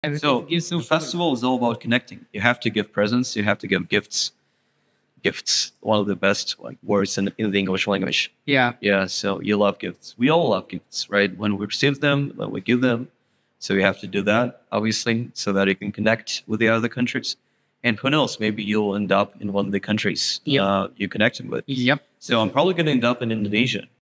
So the festival is all about connecting. You have to give presents. You have to give gifts. Gifts, one of the best like words in the English language. Yeah. Yeah. So you love gifts. We all love gifts, right? When we receive them, when we give them. So you have to do that, obviously, so that you can connect with the other countries. And who knows, maybe you'll end up in one of the countries you connected with. Yep. So I'm probably going to end up in Indonesia.